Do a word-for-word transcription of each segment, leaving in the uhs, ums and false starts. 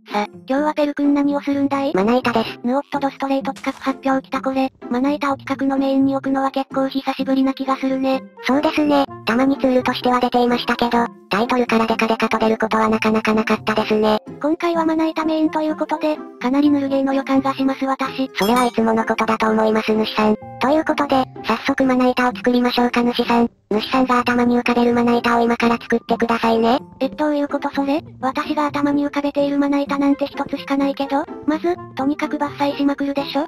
さ、今日はペル君何をするんだい？ まな板です。 ぬおっとドストレート企画発表きたこれ。まな板を企画のメインに置くのは結構久しぶりな気がするね。 そうですね。たまにツールとしては出ていましたけど、タイトルからデカデカと出ることはなかなかなかったですね。 今回はまな板メインということで、かなりぬるゲーの予感がします私。 それはいつものことだと思います主さん。ということで、早速まな板を作りましょうか主さん。主さんが頭に浮かべるまな板を今から作ってくださいね。 え、どういうことそれ？私が頭に浮かべているまな板なんて一つしかないけど、まず、とにかく伐採しまくるでしょ？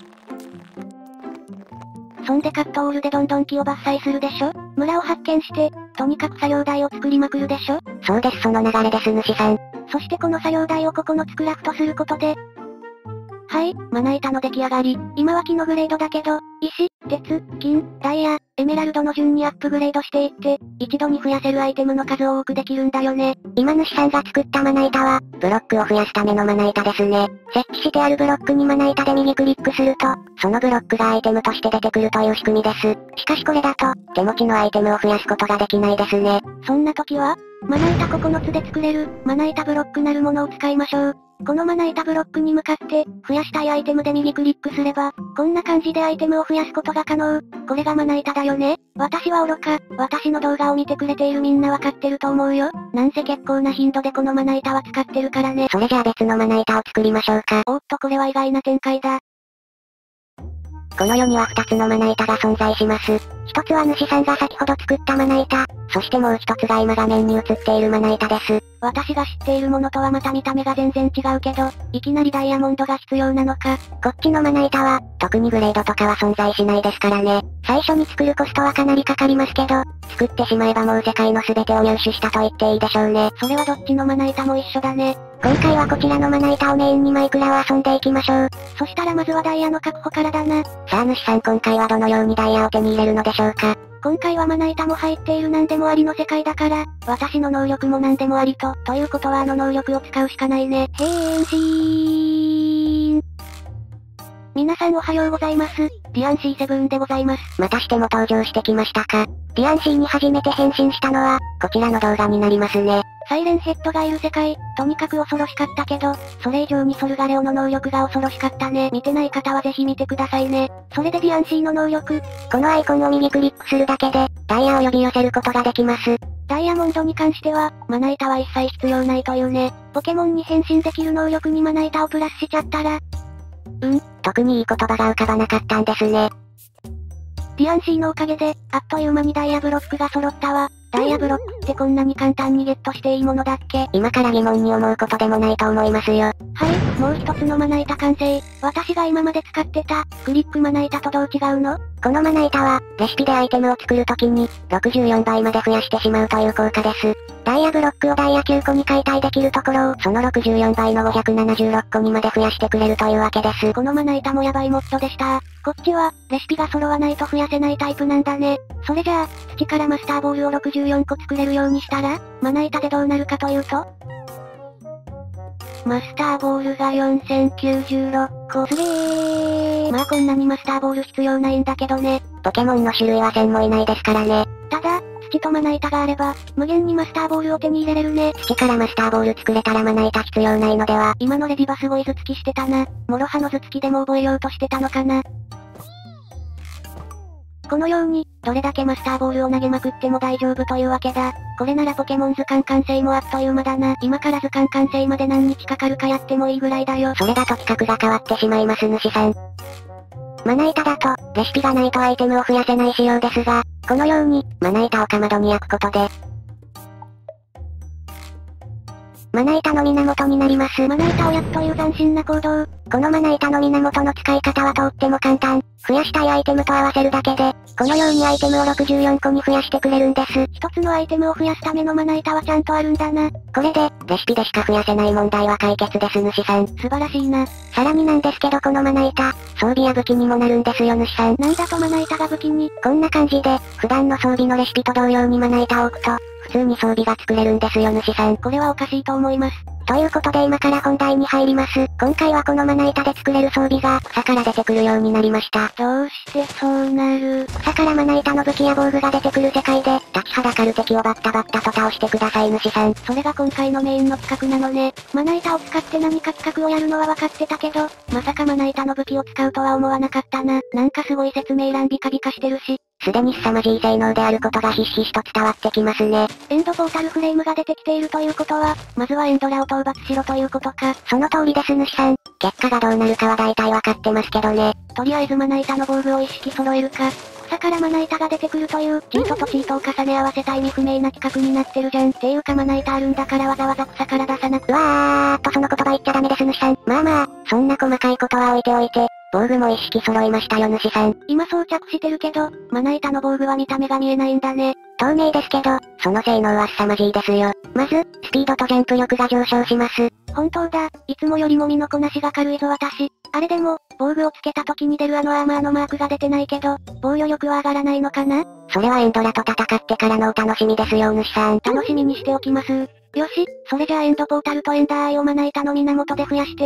そんでカットオールでどんどん木を伐採するでしょ？村を発見して、とにかく作業台を作りまくるでしょ？ そうです、その流れです主さん。 そしてこの作業台をここのつクラフトすることで、はい、まな板の出来上がり。今は木のグレードだけど、石、鉄、金、ダイヤ、エメラルドの順にアップグレードしていって、一度に増やせるアイテムの数を多くできるんだよね。 今主さんが作ったまな板は、ブロックを増やすためのまな板ですね。設置してあるブロックにまな板で右クリックすると、そのブロックがアイテムとして出てくるという仕組みです。しかしこれだと、手持ちのアイテムを増やすことができないですね。 そんな時は、まな板ここのつで作れる、まな板ブロックなるものを使いましょう。このまな板ブロックに向かって、増やしたいアイテムで右クリックすれば、こんな感じでアイテムを増やすことが可能。これがまな板だよね。私は愚か、私の動画を見てくれているみんなわかってると思うよ。なんせ結構な頻度でこのまな板は使ってるからね。 それじゃあ別のまな板を作りましょうか。 おっとこれは意外な展開だ。 この世には二つのまな板が存在します。一つは主さんが先ほど作ったまな板。そしてもう一つが今画面に映っているまな板です。 私が知っているものとはまた見た目が全然違うけど、いきなりダイヤモンドが必要なのか。 こっちのまな板は、特にグレードとかは存在しないですからね。最初に作るコストはかなりかかりますけど、作ってしまえばもう世界の全てを入手したと言っていいでしょうね。 それはどっちのまな板も一緒だね。 今回はこちらのまな板をメインにマイクラを遊んでいきましょう。 そしたらまずはダイヤの確保からだな。 さあ主さん今回はどのようにダイヤを手に入れるのでしょうか。 今回はまな板も入っている何でもありの世界だから、私の能力も何でもありと、ということはあの能力を使うしかないね。変身。皆さんおはようございます。ディアンシーセブンでございます。 またしても登場してきましたか。ディアンシーに初めて変身したのは、こちらの動画になりますね。 サイレンヘッドがいる世界、とにかく恐ろしかったけど、それ以上にソルガレオの能力が恐ろしかったね。見てない方はぜひ見てくださいね。それでディアンシーの能力。 このアイコンを右クリックするだけで、ダイヤを呼び寄せることができます。 ダイヤモンドに関しては、まな板は一切必要ないというね。ポケモンに変身できる能力にまな板をプラスしちゃったら、 うん、特にいい言葉が浮かばなかったんですね。 ディアンシーのおかげで、あっという間にダイヤブロックが揃ったわ。ダイヤブロックってこんなに簡単にゲットしていいものだっけ？ 今から疑問に思うことでもないと思いますよ。 はい、もう一つのまな板完成。私が今まで使ってた、クリックまな板とどう違うの？ このまな板は、レシピでアイテムを作るときに、ろくじゅうよんばいまで増やしてしまうという効果です。ダイヤブロックをダイヤきゅうこに解体できるところを、そのろくじゅうよんばいのごひゃくななじゅうろっこにまで増やしてくれるというわけです。 このまな板もヤバいモッドでした。こっちは、レシピが揃わないと増やせないタイプなんだね。それじゃあ、土からマスターボールをろくじゅうよんこ作れるようにしたら、まな板でどうなるかというと、マスターボールがよんせんきゅうじゅうろっこ。すげー。まあこんなにマスターボール必要ないんだけどね。 ポケモンの種類はせんもいないですからね。 ただ、土とまな板があれば、無限にマスターボールを手に入れれるね。 土からマスターボール作れたらまな板必要ないのでは。 今のレディバすごい頭突きしてたな。モロハの頭突きでも覚えようとしてたのかな。このように、どれだけマスターボールを投げまくっても大丈夫というわけだ。これならポケモン図鑑完成もあっという間だな。今から図鑑完成まで何日かかるかやってもいいぐらいだよ。 それだと企画が変わってしまいます主さん。まな板だと、レシピがないとアイテムを増やせない仕様ですが、このように、まな板をかまどに焼くことで、まな板の源になります。 まな板を焼くという斬新な行動。 このまな板の源の使い方はとっても簡単。増やしたいアイテムと合わせるだけで、このようにアイテムをろくじゅうよんこに増やしてくれるんです。 一つのアイテムを増やすためのまな板はちゃんとあるんだな。 これで、レシピでしか増やせない問題は解決です主さん。 素晴らしいな。 さらになんですけどこのまな板、装備や武器にもなるんですよ主さん。 なんだとまな板が武器に？ こんな感じで、普段の装備のレシピと同様にまな板を置くと、普通に装備が作れるんですよ主さん。 これはおかしいと思います。 ということで今から本題に入ります。今回はこのまな板で作れる装備が草から出てくるようになりました。 どうしてそうなる？ 草からまな板の武器や防具が出てくる世界で、立ちはだかる敵をバッタバッタと倒してください主さん。 それが今回のメインの企画なのね。まな板を使って何か企画をやるのは分かってたけど、まさかまな板の武器を使うとは思わなかったな。なんかすごい説明欄ビカビカしてるし。 すでに凄まじい性能であることがひしひしと伝わってきますね。 エンドポータルフレームが出てきているということは、まずはエンドラを討伐しろということか。 その通りです主さん。結果がどうなるかは大体わかってますけどね。 とりあえずまな板の防具を一式揃えるか。草からまな板が出てくるという、チートとチートを重ね合わせた意味不明な企画になってるじゃん。っていうかまな板あるんだからわざわざ草から出さなく。 うわーっとその言葉言っちゃダメです主さん。まあまあ、そんな細かいことは置いておいて、防具も一式揃いましたよ主さん。 今装着してるけど、まな板の防具は見た目が見えないんだね。 透明ですけど、その性能は凄まじいですよ。まず、スピードとジャンプ力が上昇します。 本当だ、いつもよりも身のこなしが軽いぞ私。あれでも、防具をつけた時に出るあのアーマーのマークが出てないけど、防御力は上がらないのかな？ それはエンドラと戦ってからのお楽しみですよ主さん。 楽しみにしておきます。よし、それじゃあエンドポータルとエンダーアイをまな板の源で増やして、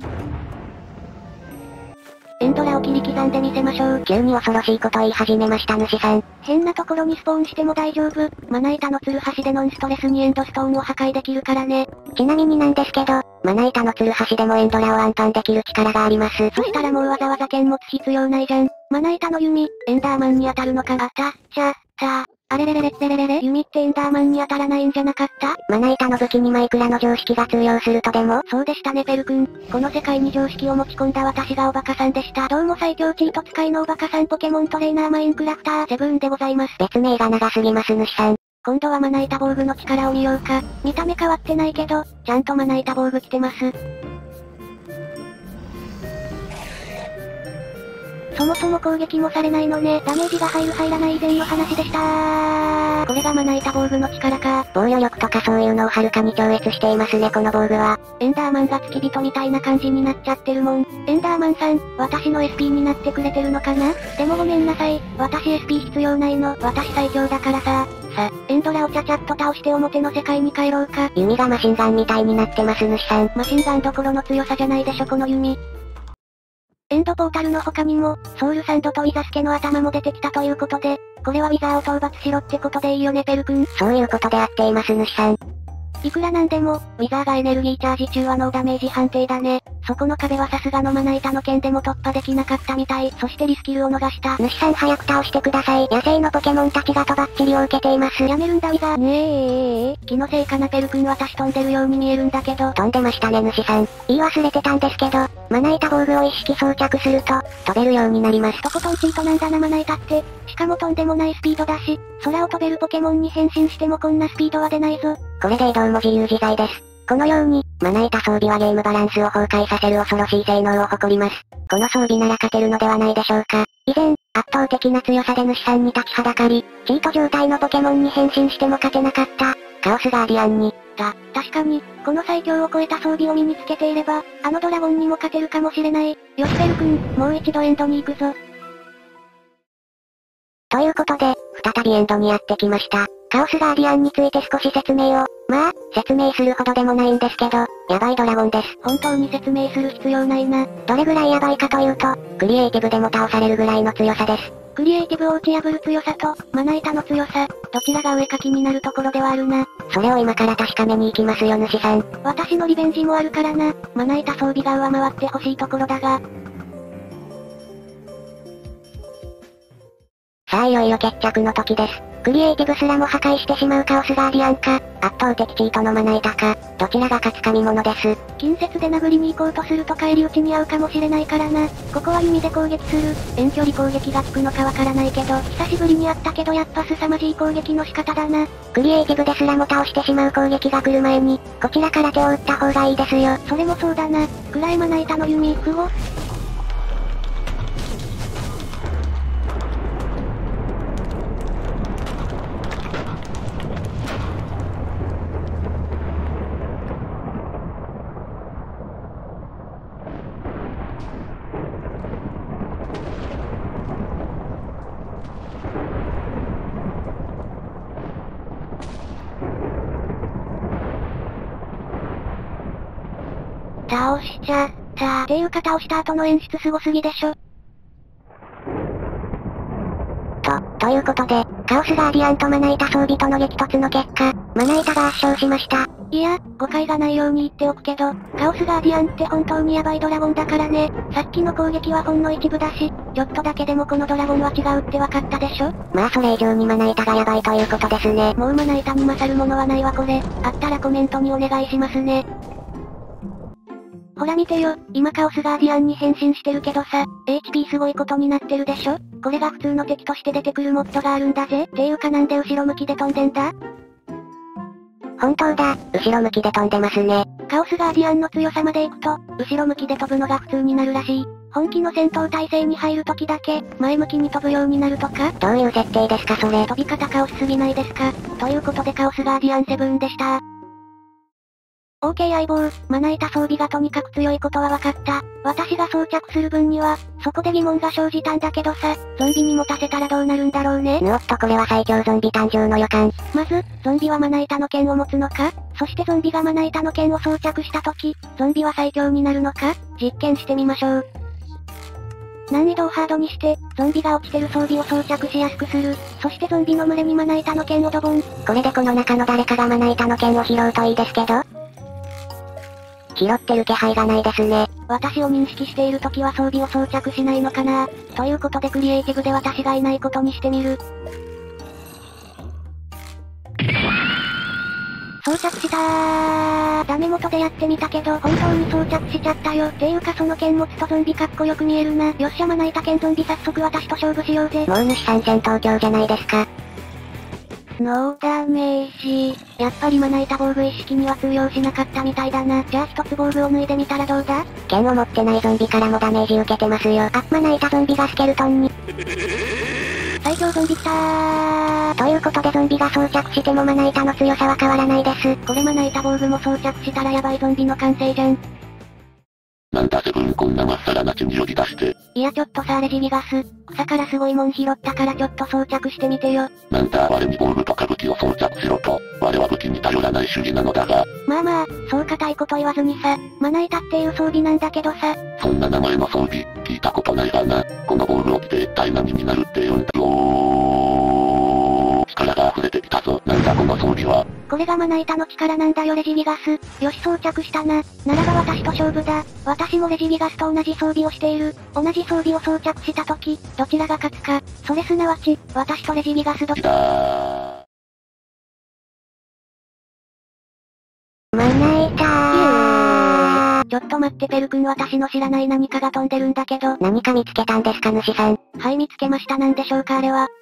エンドラを切り刻んでみせましょう。 急に恐ろしいこと言い始めました主さん。 変なところにスポーンしても大丈夫。まな板のツルハシでノンストレスにエンドストーンを破壊できるからね。 ちなみになんですけど、まな板のツルハシでもエンドラをアンパンできる力があります。 そしたらもうわざわざ剣持つ必要ないじゃん。まな板の弓、エンダーマンに当たるのかな。あた、ちゃ、た、あれれれれれれれれ弓ってエンダーマンに当たらないんじゃなかった？ まな板の武器にマイクラの常識が通用するとでも？ そうでしたねペル君。この世界に常識を持ち込んだ私がおバカさんでした。どうも最強チート使いのおバカさんポケモントレーナーマインクラフターセブンでございます。 別名が長すぎます主さん。 今度はまな板防具の力を見ようか。見た目変わってないけど、ちゃんとまな板防具着てます。そもそも攻撃もされないのね。ダメージが入る入らない以前の話でしたこれがまな板防具の力か。 防御力とかそういうのをはるかに超越していますねこの防具は。 エンダーマンが付き人みたいな感じになっちゃってるもん。エンダーマンさん、私の エスピー になってくれてるのかな？でもごめんなさい。私 エスピー 必要ないの。私最強だからさ。さ、エンドラをちゃちゃっと倒して表の世界に帰ろうか。 弓がマシンガンみたいになってます主さん。 マシンガンどころの強さじゃないでしょこの弓。エンドポータルの他にも、ソウルサンドとウィザスケの頭も出てきたということで、これはウィザーを討伐しろってことでいいよねペル君。 そういうことであっています主さん。 いくらなんでも、ウィザーがエネルギーチャージ中はノーダメージ判定だね。そこの壁はさすがのまな板の剣でも突破できなかったみたい。そしてリスキルを逃した。 主さん早く倒してください。野生のポケモンたちがとばっちりを受けています。 やめるんだウィザー。ねえええ気のせいかなペル君私飛んでるように見えるんだけど。 飛んでましたね主さん。言い忘れてたんですけど、まな板防具を一式装着すると、飛べるようになります。 とことんチートなんだなまな板って。しかもとんでもないスピードだし、空を飛べるポケモンに変身してもこんなスピードは出ないぞ。 これで移動も自由自在です。このように、まな板装備はゲームバランスを崩壊させる恐ろしい性能を誇ります。この装備なら勝てるのではないでしょうか。以前、圧倒的な強さで主さんに立ちはだかり、チート状態のポケモンに変身しても勝てなかった、カオスガーディアンに。 た、確かに、この最強を超えた装備を身につけていれば、あのドラゴンにも勝てるかもしれない。よしペル君、もう一度エンドに行くぞ。 ということで、再びエンドにやってきました。カオスガーディアンについて少し説明を。まあ、説明するほどでもないんですけど、やばいドラゴンです。 本当に説明する必要ないな。 どれぐらいやばいかというと、クリエイティブでも倒されるぐらいの強さです。 クリエイティブを打ち破る強さと、まな板の強さ、どちらが上か気になるところではあるな。 それを今から確かめに行きますよ主さん。 私のリベンジもあるからな。まな板装備が上回ってほしいところだが。 さあいよいよ決着の時です。クリエイティブすらも破壊してしまうカオスガーディアンか、圧倒的チートのまな板か、どちらが勝つか見ものです。 近接で殴りに行こうとすると返り討ちに遭うかもしれないからな。ここは弓で攻撃する。遠距離攻撃が効くのかわからないけど、久しぶりに会ったけどやっぱ凄まじい攻撃の仕方だな。 クリエイティブですらも倒してしまう攻撃が来る前に、こちらから手を打った方がいいですよ。 それもそうだな。暗いまな板の弓、不護。 倒しちゃった。っていうか倒した後の演出すごすぎでしょ。 と、ということで、カオスガーディアンとまな板装備との激突の結果、まな板が圧勝しました。 いや、誤解がないように言っておくけど、カオスガーディアンって本当にヤバいドラゴンだからね。さっきの攻撃はほんの一部だし、ちょっとだけでもこのドラゴンは違うって分かったでしょ。 まあそれ以上にまな板がヤバいということですね。 もうまな板に勝るものはないわこれ。あったらコメントにお願いしますね。ほら見てよ、今カオスガーディアンに変身してるけどさ、エイチピー すごいことになってるでしょ。これが普通の敵として出てくるモッドがあるんだぜ。っていうかなんで後ろ向きで飛んでんだ？ 本当だ、後ろ向きで飛んでますね。 カオスガーディアンの強さまで行くと、後ろ向きで飛ぶのが普通になるらしい。本気の戦闘態勢に入る時だけ、前向きに飛ぶようになるとか？ どういう設定ですかそれ。 飛び方カオスすぎないですか？ということでカオスガーディアンセブンでした。オーケー 相棒、まな板装備がとにかく強いことは分かった。私が装着する分には、そこで疑問が生じたんだけどさ、ゾンビに持たせたらどうなるんだろうね。 ぬおっとこれは最強ゾンビ誕生の予感。 まず、ゾンビはまな板の剣を持つのか？そしてゾンビがまな板の剣を装着した時、ゾンビは最強になるのか？実験してみましょう。難易度をハードにして、ゾンビが落ちてる装備を装着しやすくする。そしてゾンビの群れにまな板の剣をドボン。 これでこの中の誰かがまな板の剣を拾うといいですけど。拾ってる気配がないですね。 私を認識している時は装備を装着しないのかな？ということでクリエイティブで私がいないことにしてみる。装着したー。ダメ元でやってみたけど本当に装着しちゃったよ。っていうかその剣持つとゾンビかっこよく見えるな。よっしゃまな板剣ゾンビ早速私と勝負しようぜ。 もう主参戦東京じゃないですか。 ノーダメージ。やっぱりまな板防具一式には通用しなかったみたいだな。じゃあ一つ防具を脱いでみたらどうだ？ 剣を持ってないゾンビからもダメージ受けてますよ。あ、まな板ゾンビがスケルトンに。 最強ゾンビ来たー。 ということでゾンビが装着してもまな板の強さは変わらないです。 これまな板防具も装着したらヤバいゾンビの完成じゃん。 なんだセブンこんなまっさらな血に呼び出して。 いやちょっとさあレジビガス。草からすごいもん拾ったからちょっと装着してみてよ。 なんだ我に防具とか武器を装着しろと。我は武器に頼らない主義なのだが。 まあまあ、そう固いこと言わずにさ、まな板っていう装備なんだけどさ。 そんな名前の装備、聞いたことないがな。この防具を着て一体何になるって言うんだろう。力が溢れてきたぞ。なんだこの装備は。 これがまな板の力なんだよレジビガス。よし装着したな。ならば私と勝負だ。私もレジビガスと同じ装備をしている。同じ装備を装着したとき、どちらが勝つか。それすなわち、私とレジビガスどっちだー。 まな板ー。 ちょっと待ってペル君私の知らない何かが飛んでるんだけど。 何か見つけたんですか主さん。 はい見つけました。なんでしょうかあれは。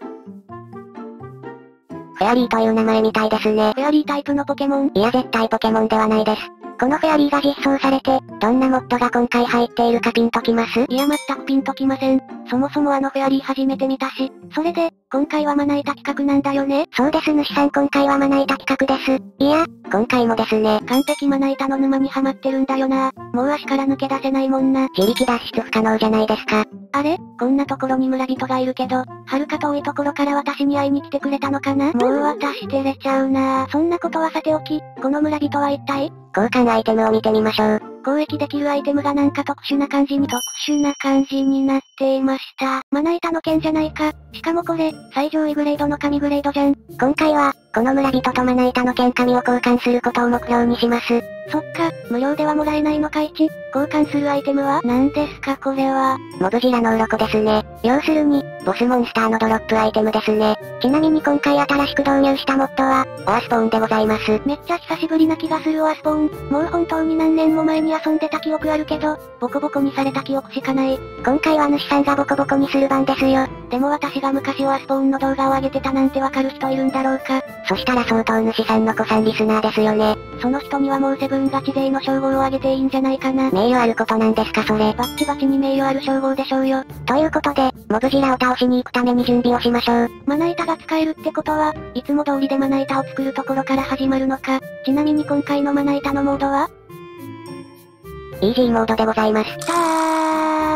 フェアリーという名前みたいですね。 フェアリータイプのポケモン？ いや絶対ポケモンではないです。このフェアリーが実装されて、どんなモッドが今回入っているかピンときます？ いや全くピンときません。そもそもあのフェアリー初めて見たし、それで、今回はまな板企画なんだよね？ そうです主さん今回はまな板企画です。いや、今回もですね。 完璧まな板の沼にはまってるんだよな。もう足から抜け出せないもんな。 自力脱出不可能じゃないですか。 あれ？こんなところに村人がいるけど、はるか遠いところから私に会いに来てくれたのかな？もう私照れちゃうな。そんなことはさておき、この村人は一体？ 交換アイテムを見てみましょう。 交易できるアイテムがなんか特殊な感じに特殊な感じになっていました。まな板の剣じゃないか。しかもこれ、最上位グレードの神グレードじゃん。 今回は、この村人とまな板の剣神を交換することを目標にします。 そっか、無料ではもらえないのかいち。交換するアイテムは何ですかこれは。 モブジラの鱗ですね。要するに、ボスモンスターのドロップアイテムですね。ちなみに今回新しく導入したモッドは、オアスポーンでございます。 めっちゃ久しぶりな気がするオアスポーン。もう本当に何年も前に遊んでた記憶あるけど、ボコボコにされた記憶しかない。 今回は主さんがボコボコにする番ですよ。 でも私が昔オアスポーンの動画を上げてたなんてわかる人いるんだろうか。 そしたら相当主さんの子さんリスナーですよね。 その人にはもうセブンガチ勢の称号を上げていいんじゃないかな。 名誉あることなんですかそれ。 バッチバチに名誉ある称号でしょうよ。 ということで、モブジラを倒しに行くために準備をしましょう。 まな板が使えるってことは、いつも通りでまな板を作るところから始まるのか。ちなみに今回のまな板のモードは？ イージーモードでございます。 きたー。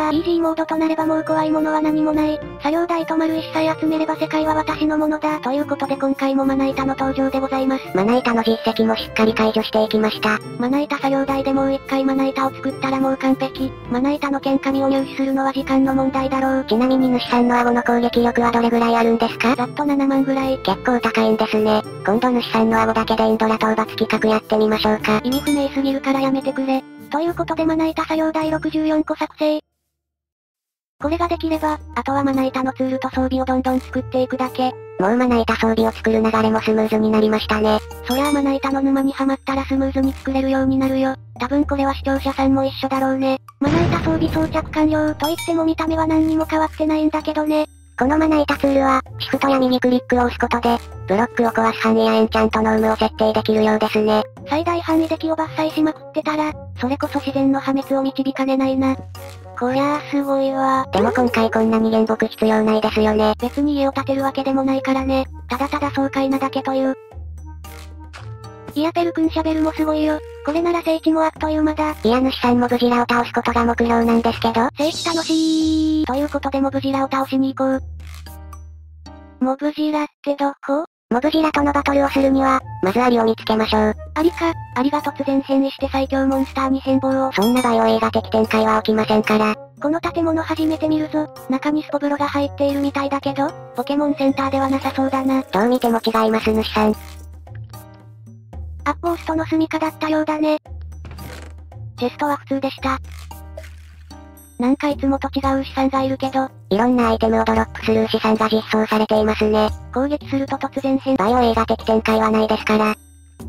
ー、イージーモードとなればもう怖いものは何もない。作業台と丸石さえ集めれば世界は私のものだ。ということで今回もまな板の登場でございます。 まな板の実績もしっかり解除していきました。 まな板作業台でもう一回まな板を作ったらもう完璧。まな板の剣紙を入手するのは時間の問題だろう。 ちなみに主さんの顎の攻撃力はどれぐらいあるんですか？ ざっとななまんぐらい。 結構高いんですね。今度主さんの顎だけでインドラ討伐企画やってみましょうか。 意味不明すぎるからやめてくれ。ということでまな板作業台ろくじゅうよんこ作成。これができれば、あとはまな板のツールと装備をどんどん作っていくだけ。 もうまな板装備を作る流れもスムーズになりましたね。 そりゃあまな板の沼にはまったらスムーズに作れるようになるよ。多分これは視聴者さんも一緒だろうね。まな板装備装着完了と言っても見た目は何にも変わってないんだけどね。 このまな板ツールは、シフトや右クリックを押すことで、ブロックを壊す範囲やエンチャントの有無を設定できるようですね。 最大範囲で木を伐採しまくってたら、それこそ自然の破滅を導かねないな。こりゃあすごいわ。 でも今回こんなに原木必要ないですよね。 別に家を建てるわけでもないからね。ただただ爽快なだけという。いやペル君シャベルもすごいよ。これなら聖地もあっという間だ。 いや主さんモブジラを倒すことが目標なんですけど。 聖地楽しー。ということでモブジラを倒しに行こう。モブジラってどこ？ モブジラとのバトルをするには、まずアリを見つけましょう。 アリか、アリが突然変異して最強モンスターに変貌を。 そんなバイオ映画的展開は起きませんから。 この建物初めて見るぞ。中にスポブロが入っているみたいだけど、ポケモンセンターではなさそうだな。 どう見ても違います主さん。 アッポーストの住処だったようだね。チェストは普通でした。なんかいつもと違う牛さんがいるけど、 いろんなアイテムをドロップする牛さんが実装されていますね。 攻撃すると突然変。 バイオ映画的展開はないですから。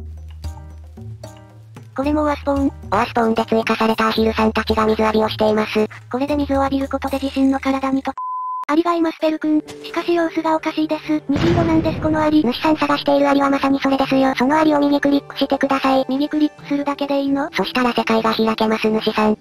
これもオアスポーン。 オアスポーンで追加されたアヒルさんたちが水浴びをしています。 これで水を浴びることで自身の体にと。アリがいますペル君。しかし様子がおかしいです。虹色なんですこのアリ。 主さん探しているアリはまさにそれですよ。そのアリを右クリックしてください。 右クリックするだけでいいの？ そしたら世界が開けます主さん。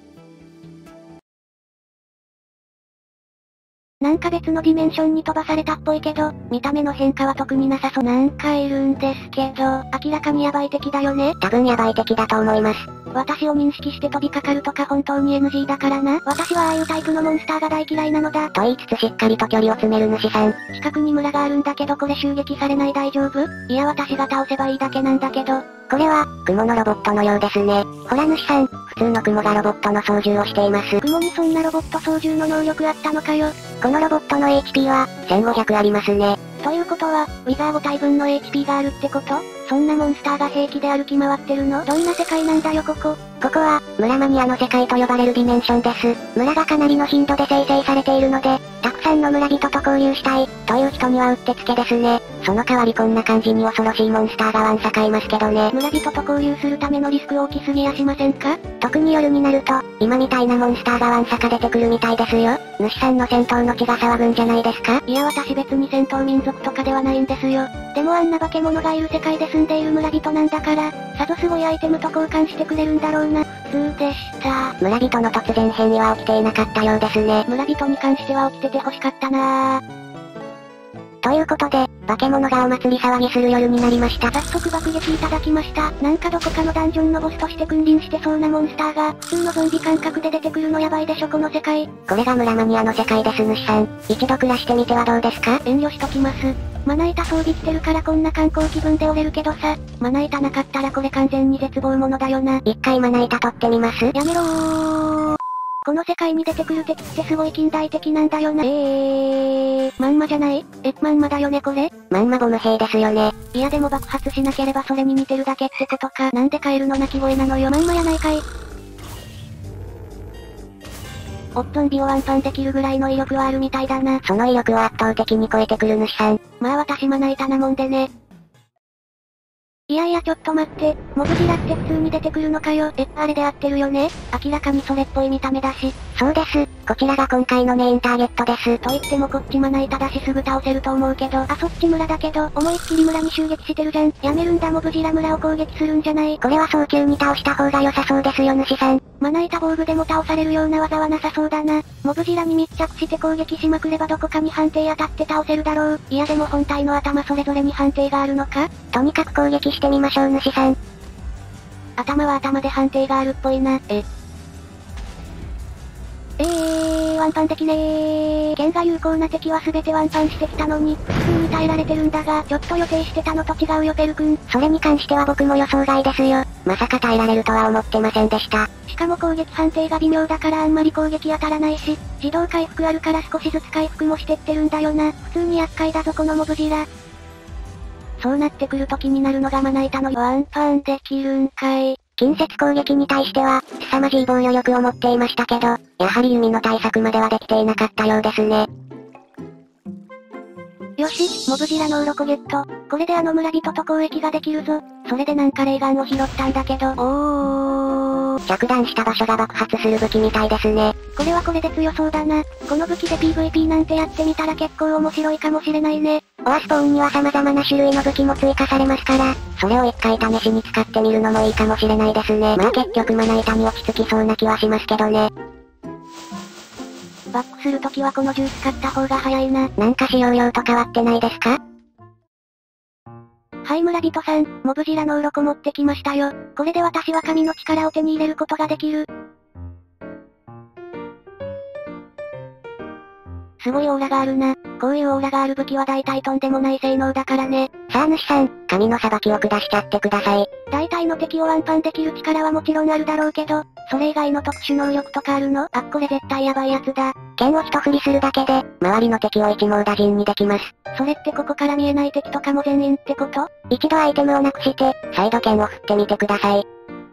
なんか別のディメンションに飛ばされたっぽいけど、見た目の変化は特になさそう。なんかいるんですけど、明らかにヤバい敵だよね。 多分ヤバい敵だと思います。 私を認識して飛びかかるとか本当に エヌジー だからな。私はああいうタイプのモンスターが大嫌いなのだ。 と言いつつしっかりと距離を詰める主さん。 近くに村があるんだけどこれ襲撃されない大丈夫？いや私が倒せばいいだけなんだけど。 これは、雲のロボットのようですね。ほら主さん、普通の雲がロボットの操縦をしています。 雲にそんなロボット操縦の能力あったのかよ。 このロボットの エイチピー は、せんごひゃくありますね。 ということは、ウィザーご体分の エイチピー があるってこと？そんなモンスターが平気で歩き回ってるの？どんな世界なんだよここ。 ここは、村マニアの世界と呼ばれるディメンションです。村がかなりの頻度で生成されているので、たくさんの村人と交流したい、という人にはうってつけですね。その代わりこんな感じに恐ろしいモンスターがわんさかいますけどね。 村人と交流するためのリスク大きすぎやしませんか？ 特に夜になると、今みたいなモンスターがわんさか出てくるみたいですよ。主さんの戦闘の血が騒ぐんじゃないですか？ いや私別に戦闘民族とかではないんですよ。でもあんな化け物がいる世界で住んでいる村人なんだから、さぞすごいアイテムと交換してくれるんだろうな。普通でした。 村人の突然変異は起きていなかったようですね。 村人に関しては起きてて欲しかったなぁ。 ということで、化け物がお祭り騒ぎする夜になりました。 早速爆撃いただきました。なんかどこかのダンジョンのボスとして君臨してそうなモンスターが、普通のゾンビ感覚で出てくるのやばいでしょこの世界。 これが村マニアの世界です主さん。一度暮らしてみてはどうですか？ 遠慮しときます。まな板装備来てるからこんな観光気分で折れるけどさ、まな板なかったらこれ完全に絶望者だよな。 一回まな板取ってみます？ やめろー。この世界に出てくる敵ってすごい近代的なんだよな。えー、まんまじゃない？え、まんまだよねこれ？ まんまボム兵ですよね。 いやでも爆発しなければそれに似てるだけってことか。なんでカエルの鳴き声なのよ。まんまやないかい。おっとんびをワンパンできるぐらいの威力はあるみたいだな。 その威力を圧倒的に超えてくる主さん。 まあ私まな板なもんでね。いやいやちょっと待って、モブジラって普通に出てくるのかよ。え、あれで合ってるよね？明らかにそれっぽい見た目だし。 そうです。こちらが今回のメインターゲットです。 と言ってもこっちまな板だしすぐ倒せると思うけど、あそっち村だけど、思いっきり村に襲撃してるじゃん。やめるんだモブジラ村を攻撃するんじゃない。 これは早急に倒した方が良さそうですよ主さん。 まな板防具でも倒されるような技はなさそうだな。モブジラに密着して攻撃しまくればどこかに判定当たって倒せるだろう。いやでも本体の頭それぞれに判定があるのか？ とにかく攻撃してみましょう主さん。 頭は頭で判定があるっぽいな。え。えー。 ーワンパンできねー。剣が有効な敵は全てワンパンしてきたのに、普通に耐えられてるんだが、ちょっと予定してたのと違うよペル君。 それに関しては僕も予想外ですよ。まさか耐えられるとは思ってませんでした。 しかも攻撃判定が微妙だからあんまり攻撃当たらないし、自動回復あるから少しずつ回復もしてってるんだよな。普通に厄介だぞこのモブジラ。そうなってくると気になるのがまな板のワンパンできるんかい。 近接攻撃に対しては、凄まじい防御力を持っていましたけど、やはり弓の対策まではできていなかったようですね。 よし、モブジラの鱗ゲット。これであの村人と交易ができるぞ。それでなんかレーガンを拾ったんだけど、おー。 着弾した場所が爆発する武器みたいですね。 これはこれで強そうだな。この武器で ピーブイピー なんてやってみたら結構面白いかもしれないね。 オアスポーンには様々な種類の武器も追加されますから、それを一回試しに使ってみるのもいいかもしれないですね。まあ結局まな板に落ち着きそうな気はしますけどね。 バックするときはこの銃使った方が早いな。 なんか使用量と変わってないですか？ はい村人さん、モブジラの鱗持ってきましたよ。これで私は神の力を手に入れることができる。すごいオーラがあるな。こういうオーラがある武器は大体とんでもない性能だからね。 さあ主さん、神の裁きを下しちゃってください。 大体の敵をワンパンできる力はもちろんあるだろうけど、それ以外の特殊能力とかあるの？あ、これ絶対ヤバいやつだ。 剣を一振りするだけで、周りの敵を一網打尽にできます。 それってここから見えない敵とかも全員ってこと？ 一度アイテムをなくして、再度剣を振ってみてください。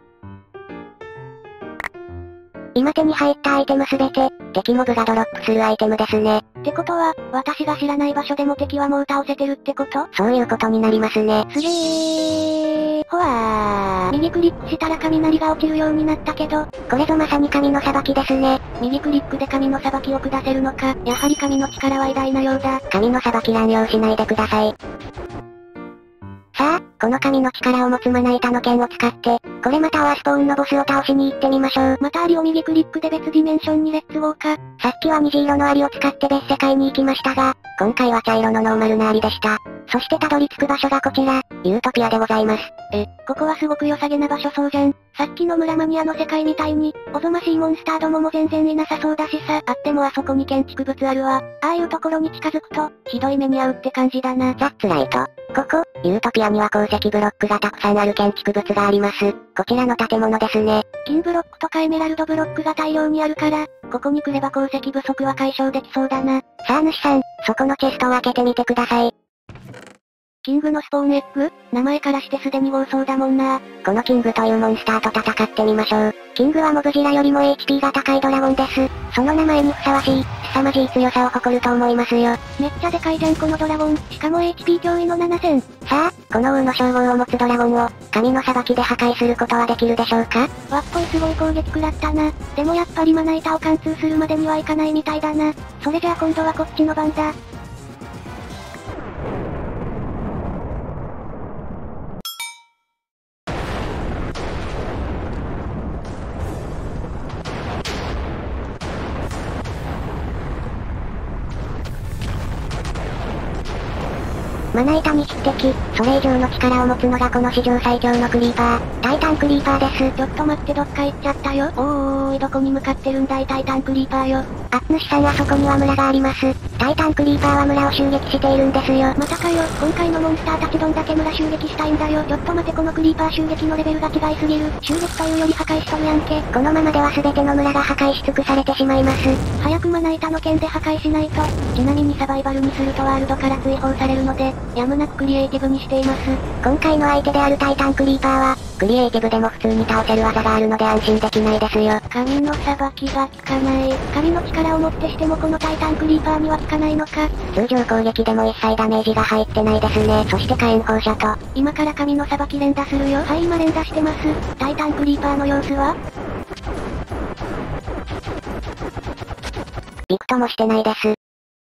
今手に入ったアイテムすべて、敵モブがドロップするアイテムですね。 ってことは、私が知らない場所でも敵はもう倒せてるってこと？ そういうことになりますね。 すげー。ほわー。右クリックしたら雷が落ちるようになったけど、 これぞまさに神の裁きですね。 右クリックで神の裁きを下せるのか、やはり神の力は偉大なようだ。 神の裁き乱用しないでください。さあ、この神の力を持つまな板の剣を使って、これまたオアスポーンのボスを倒しに行ってみましょう。 またアリを右クリックで別ディメンションにレッツゴーか。 さっきは虹色のアリを使って別世界に行きましたが、今回は茶色のノーマルなアリでした。そしてたどり着く場所がこちら、ユートピアでございます。 え、ここはすごく良さげな場所そうじゃん。さっきの村マニアの世界みたいに、おぞましいモンスターどもも全然いなさそうだしさ。あってもあそこに建築物あるわ。ああいうところに近づくと、ひどい目に遭うって感じだな。 ザッツライト。ここ、ユートピアには鉱石ブロックがたくさんある建築物があります。こちらの建物ですね。 金ブロックとかエメラルドブロックが大量にあるから、ここに来れば鉱石不足は解消できそうだな。 さあ主さん、そこのチェストを開けてみてください。 キングのスポーンエッグ？名前からしてすでに強そうだもんな。 このキングというモンスターと戦ってみましょう。キングはモブジラよりも エイチピー が高いドラゴンです。その名前にふさわしい、凄まじい強さを誇ると思いますよ。 めっちゃでかいじゃんこのドラゴン。しかも エイチピー 脅威のななせん。 さあ、この王の称号を持つドラゴンを、神の裁きで破壊することはできるでしょうか？ わっぽいすごい攻撃食らったな。でもやっぱりまな板を貫通するまでにはいかないみたいだな。それじゃあ今度はこっちの番だ。 まな板に匹敵、それ以上の力を持つのがこの史上最強のクリーパー、タイタンクリーパーです。 ちょっと待ってどっか行っちゃったよ。おーいどこに向かってるんだいタイタンクリーパーよ。 あ、主さんはそこには村があります。タイタンクリーパーは村を襲撃しているんですよ。 またかよ、今回のモンスターたちどんだけ村襲撃したいんだよ。ちょっと待ってこのクリーパー襲撃のレベルが違いすぎる。襲撃というより破壊しとるやんけ。 このままでは全ての村が破壊し尽くされてしまいます。 早くまな板の剣で破壊しないと。ちなみにサバイバルにするとワールドから追放されるので、やむなくクリエイティブにしています。 今回の相手であるタイタンクリーパーは、クリエイティブでも普通に倒せる技があるので安心できないですよ。 神の裁きが効かない。神の力をもってしてもこのタイタンクリーパーには効かないのか。 通常攻撃でも一切ダメージが入ってないですね。そして火炎放射と。 今から神の裁き連打するよ。はい今連打してます。タイタンクリーパーの様子は？ びくともしてないです。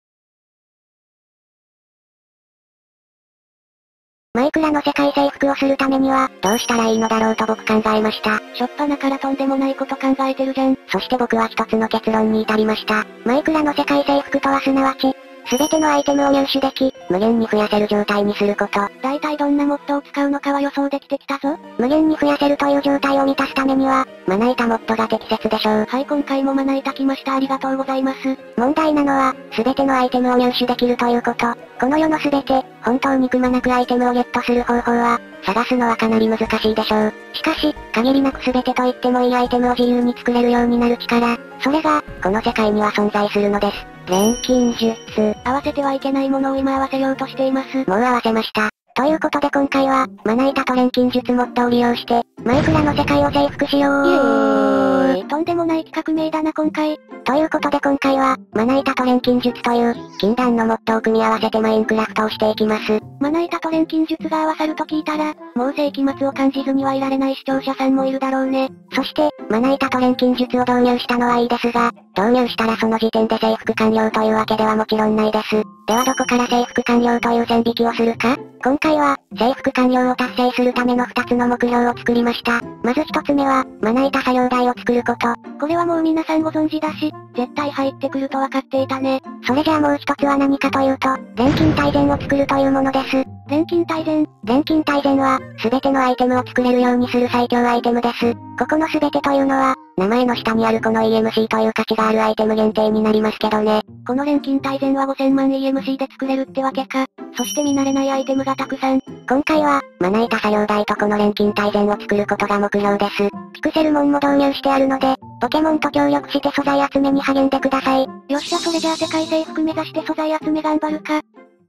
マイクラの世界征服をするためには、どうしたらいいのだろうと僕考えました。 しょっぱなからとんでもないこと考えてるじゃん。 そして僕は一つの結論に至りました。マイクラの世界征服とはすなわち、 すべてのアイテムを入手でき、無限に増やせる状態にすること。 大体どんなモッドを使うのかは予想できてきたぞ。 無限に増やせるという状態を満たすためには、まな板モッドが適切でしょう。 はい、今回もまな板来ました。ありがとうございます。 問題なのは、すべてのアイテムを入手できるということ。この世のすべて、本当にくまなくアイテムをゲットする方法は、探すのはかなり難しいでしょう。しかし、限りなくすべてと言ってもいいアイテムを自由に作れるようになる力。それが、この世界には存在するのです。錬金術。 合わせてはいけないものを今合わせようとしています。 もう合わせました。ということで今回は、まな板と錬金術モッドを利用して、マイクラの世界を征服しよう。 イエーイ。とんでもない企画名だな今回。 ということで今回は、まな板と錬金術という、禁断のモッドを組み合わせてマインクラフトをしていきます。 まな板と錬金術が合わさると聞いたら、もう世紀末を感じずにはいられない視聴者さんもいるだろうね。 そして、まな板と錬金術を導入したのはいいですが、導入したらその時点で征服完了というわけではもちろんないです。ではどこから征服完了という線引きをするか？今回は、征服完了を達成するためのふたつの目標を作りました。まずひとつめは、まな板作業台を作ること。 これはもう皆さんご存知だし、絶対入ってくると分かっていたね。 それじゃあもう一つは何かというと、錬金大全を作るというものです。 錬金大全錬金大全は、すべてのアイテムを作れるようにする最強アイテムです。ここのすべてというのは、名前の下にあるこの イーエムシー という価値があるアイテム限定になりますけどね。 この錬金大全はごせんまん イーエムシー で作れるってわけか。そして見慣れないアイテムがたくさん。 今回は、まな板作業台とこの錬金大全を作ることが目標です。ピクセルモンも導入してあるので、ポケモンと協力して素材集めに励んでください。 よっしゃそれじゃあ世界征服目指して素材集め頑張るか。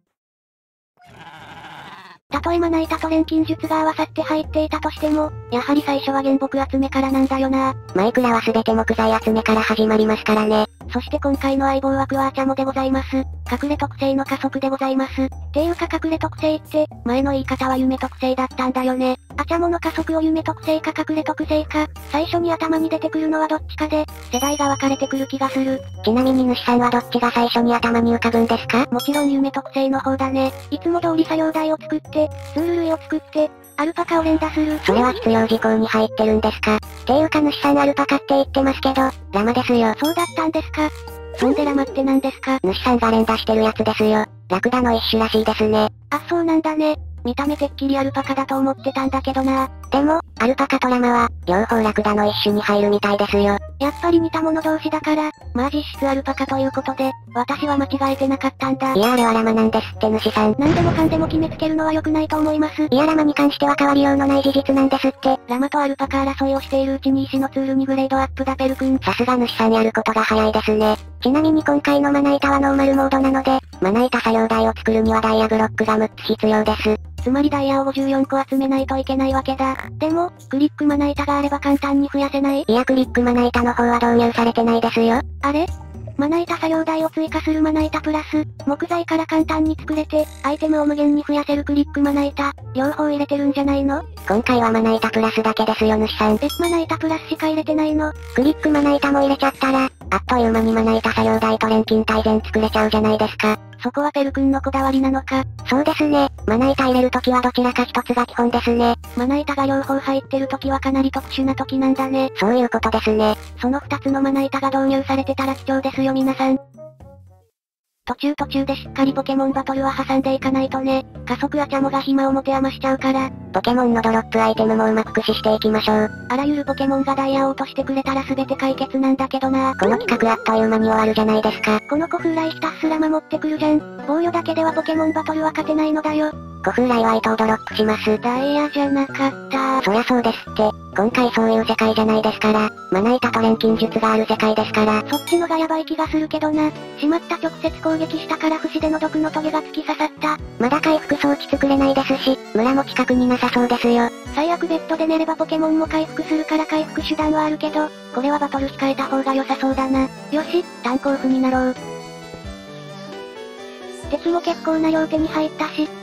たとえまな板と錬金術が合わさって入っていたとしても、やはり最初は原木集めからなんだよな。 マイクラはすべて木材集めから始まりますからね。 そして今回の相棒はクワーチャモでございます。隠れ特性の加速でございます。っていうか隠れ特性って、前の言い方は夢特性だったんだよね。アチャモの加速を夢特性か隠れ特性か、最初に頭に出てくるのはどっちかで、世代が分かれてくる気がする。 ちなみに主さんはどっちが最初に頭に浮かぶんですか？ もちろん夢特性の方だね。いつも通り作業台を作って、ツール類を作って、アルパカを連打する。 それは必要事項に入ってるんですか？っていうか主さんアルパカって言ってますけど、ラマですよ。 そうだったんですか。そんでラマって何ですか？ 主さんが連打してるやつですよ。ラクダの一種らしいですね。 あ、そうなんだね。見た目てっきりアルパカだと思ってたんだけどな。 でも、アルパカとラマは、両方ラクダの一種に入るみたいですよ。 やっぱり似た者同士だから、まあ実質アルパカということで、私は間違えてなかったんだ。 いやあれはラマなんですって主さん。 なんでもかんでも決めつけるのは良くないと思います。 いやラマに関しては変わりようのない事実なんですって。 ラマとアルパカ争いをしているうちに石のツールにグレードアップだペル君。 さすが主さんやることが早いですね。ちなみに今回のまな板はノーマルモードなので、まな板作業台を作るにはダイヤブロックがむっつ必要です。 つまりダイヤをごじゅうよんこ集めないといけないわけだ。でも、クリックまな板があれば簡単に増やせない？ いやクリックまな板の方は導入されてないですよ。 あれ？まな板作業台を追加するまな板プラス、木材から簡単に作れて、アイテムを無限に増やせるクリックまな板、両方入れてるんじゃないの？ 今回はまな板プラスだけですよ主さん。 え、まな板プラスしか入れてないの？ クリックまな板も入れちゃったら、あっという間にまな板作業台と錬金大全作れちゃうじゃないですか。 そこはペル君のこだわりなのか？ そうですね。まな板入れるときはどちらか一つが基本ですね。 まな板が両方入ってるときはかなり特殊なときなんだね。 そういうことですね。 その二つのまな板が導入されてたら貴重ですよ皆さん。途中途中でしっかりポケモンバトルは挟んでいかないとね。加速アチャモが暇を持て余しちゃうから。 ポケモンのドロップアイテムもうまく駆使していきましょう。 あらゆるポケモンがダイヤを落としてくれたら全て解決なんだけどな。 この企画あっという間に終わるじゃないですか。 この古風来ひたすら守ってくるじゃん。防御だけではポケモンバトルは勝てないのだよ。 古風来は糸をドロップします。 ダイヤじゃなかったそりゃそうですって。今回そういう世界じゃないですから。まな板と錬金術がある世界ですから。 そっちのがヤバい気がするけどな。しまった直接攻撃したから不死での毒のトゲが突き刺さった。 まだ回復装置作れないですし、村も近くになさそうですよ。 最悪ベッドで寝ればポケモンも回復するから回復手段はあるけど、これはバトル控えた方が良さそうだな。よし、炭鉱夫になろう。鉄も結構な量手に入ったし、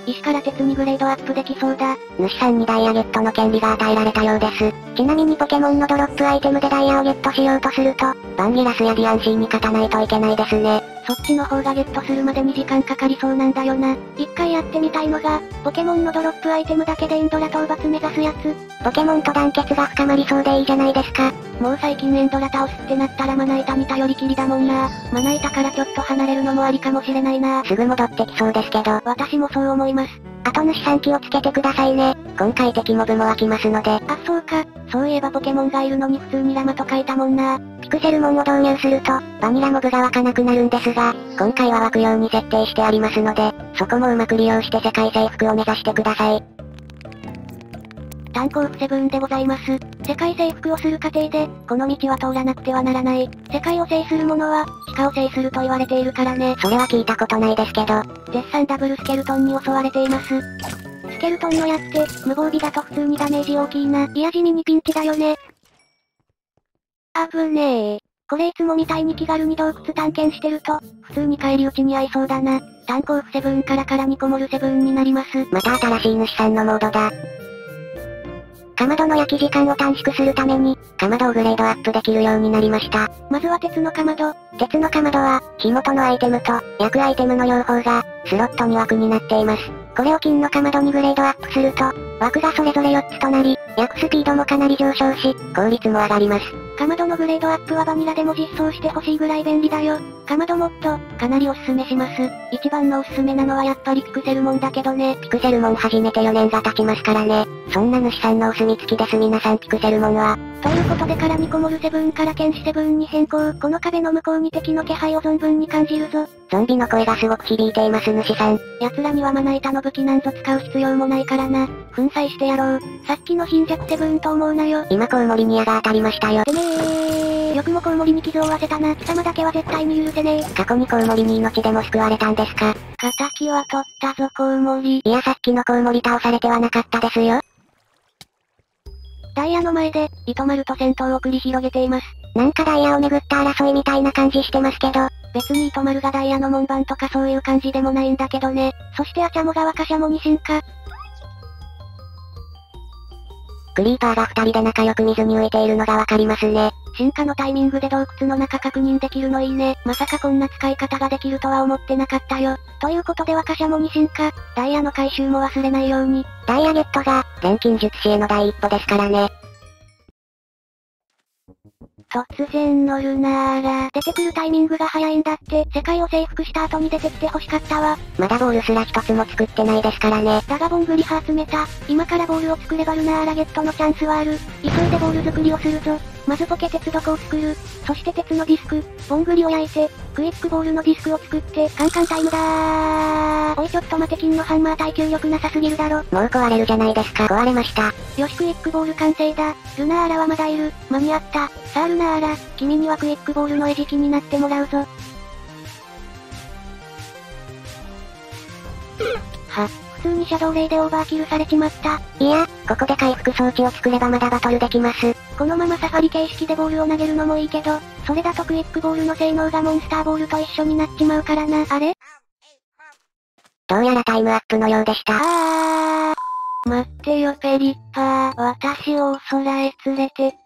石から鉄にグレードアップできそうだ。 主さんにダイヤゲットの権利が与えられたようです。ちなみにポケモンのドロップアイテムでダイヤをゲットしようとすると、バンギラスやディアンシーに勝たないといけないですね。 そっちの方がゲットするまでに時間かかりそうなんだよな。一回やってみたいのが、ポケモンのドロップアイテムだけでインドラ討伐目指すやつ。 ポケモンと団結が深まりそうでいいじゃないですか。 もう最近エンドラ倒すってなったらまな板に頼りきりだもんな。まな板からちょっと離れるのもありかもしれないな。 すぐ戻ってきそうですけど。 私もそう思います。 あと主さん気をつけてくださいね。今回敵モブも湧きますので。 あ、そうか。そういえばポケモンがいるのに普通にラマと書いたもんな。 ピクセルモンを導入すると、バニラモブが湧かなくなるんですが、今回は湧くように設定してありますので、そこもうまく利用して世界征服を目指してください。 炭鉱夫セブンでございます。世界征服をする過程で、この道は通らなくてはならない。世界を制する者は、地下を制すると言われているからね。 それは聞いたことないですけど。 絶賛ダブルスケルトンに襲われています。スケルトンの矢って、無防備だと普通にダメージ大きいな。いや地味にピンチだよね。あぶねえ。これいつもみたいに気軽に洞窟探検してると、普通に返り討ちに合いそうだな。炭鉱夫セブンからからにこもるセブンになります。 また新しい主さんのモードだ。かまどの焼き時間を短縮するために、かまどをグレードアップできるようになりました。 まずは鉄のかまど。 鉄のかまどは、火元のアイテムと、焼くアイテムの両方が、スロットに枠になっています。これを金のかまどにグレードアップすると、枠がそれぞれよっつとなり、焼くスピードもかなり上昇し、効率も上がります。 かまどのグレードアップはバニラでも実装してほしいぐらい便利だよ。かまどモッド、かなりおすすめします。一番のおすすめなのはやっぱりピクセルモンだけどね。 ピクセルモン始めてよねんが経ちますからね。そんな主さんのお墨付きです皆さんピクセルモンは。 ということでからにこもるセブンから剣士セブンに変更。この壁の向こうに敵の気配を存分に感じるぞ。 ゾンビの声がすごく響いています主さん。 奴らにはまな板の武器なんぞ使う必要もないからな。粉砕してやろう。さっきの貧弱セブンと思うなよ。 今コウモリに矢が当たりましたよ。 てめー。よくもコウモリに傷を負わせたな。貴様だけは絶対に許せねえ。 過去にコウモリに命でも救われたんですか。 仇は取ったぞコウモリ。 いやさっきのコウモリ倒されてはなかったですよ。 ダイヤの前で、糸丸と戦闘を繰り広げています。 なんかダイヤをめぐった争いみたいな感じしてますけど。 別に糸丸がダイヤの門番とかそういう感じでもないんだけどね。そしてアチャモが若シャモに進化。 クリーパーが二人で仲良く水に浮いているのがわかりますね。 進化のタイミングで洞窟の中確認できるのいいね。まさかこんな使い方ができるとは思ってなかったよ。ということで若シャモに進化。ダイヤの回収も忘れないように。 ダイヤゲットが、錬金術師への第一歩ですからね。 突然のルナーラ。出てくるタイミングが早いんだって、世界を征服した後に出てきて欲しかったわ。 まだボールすら一つも作ってないですからね。 だがボングリハ集めた。今からボールを作ればルナーラゲットのチャンスはある。急いでボール作りをするぞ。まずポケ鉄床を作る。そして鉄のディスク、ボングリを焼いて、クイックボールのディスクを作って、カンカンタイムだー。おいちょっと待て金のハンマー耐久力なさすぎるだろ。 もう壊れるじゃないですか。壊れました。 よしクイックボール完成だ。ルナーラはまだいる。間に合った。さあルナーラ、君にはクイックボールの餌食になってもらうぞ。は、普通にシャドウレイでオーバーキルされちまった。 いや、ここで回復装置を作ればまだバトルできます。 このままサファリ形式でボールを投げるのもいいけど、それだとクイックボールの性能がモンスターボールと一緒になっちまうからな。あれ？ どうやらタイムアップのようでした。 あー。待ってよペリッパー。私をお空へ連れてって。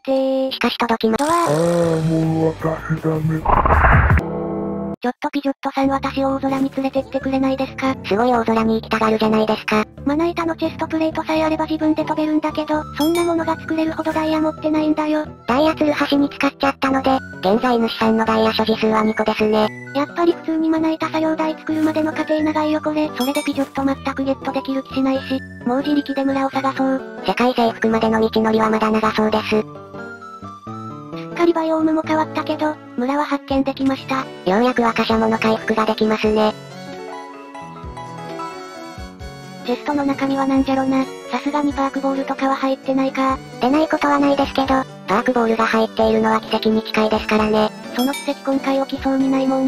しかし届きま。 ドアー。 ああ、もう私ダメ。 ちょっとピジョットさん私を大空に連れてってくれないですか？ すごい大空に行きたがるじゃないですか。 まな板のチェストプレートさえあれば自分で飛べるんだけど、そんなものが作れるほどダイヤ持ってないんだよ。 ダイヤツルハシに使っちゃったので、現在主さんのダイヤ所持数はにこですね。 やっぱり普通にまな板作業台作るまでの過程長いよこれ。それでピジョット全くゲットできる気しないし、もう自力で村を探そう。 世界征服までの道のりはまだ長そうです。 すっかりバイオームも変わったけど、村は発見できました。 ようやく若者の回復ができますね。 チェストの中身はなんじゃろな。さすがにパークボールとかは入ってないか。 出ないことはないですけど、パークボールが入っているのは奇跡に近いですからね。 その奇跡今回起きそうにないもん。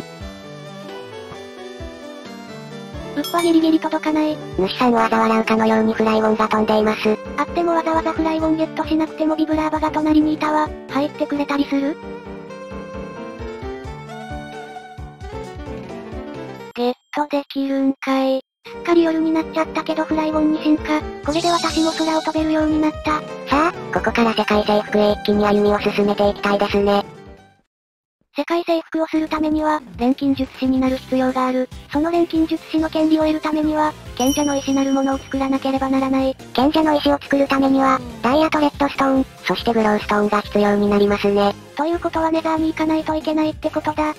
ウッパギリギリ届かない。 主さんを嘲笑うかのようにフライウォンが飛んでいます。 あってもわざわざフライウォンゲットしなくてもビブラーバが隣にいたわ。入ってくれたりする？ゲットできるんかい。 すっかり夜になっちゃったけどフライゴンに進化。これで私も空を飛べるようになった。 さあ、ここから世界征服へ一気に歩みを進めていきたいですね。 世界征服をするためには、錬金術師になる必要がある。その錬金術師の権利を得るためには、賢者の石なるものを作らなければならない。 賢者の石を作るためには、ダイヤとレッドストーン、そしてグローストーンが必要になりますね。 ということはネザーに行かないといけないってことだ。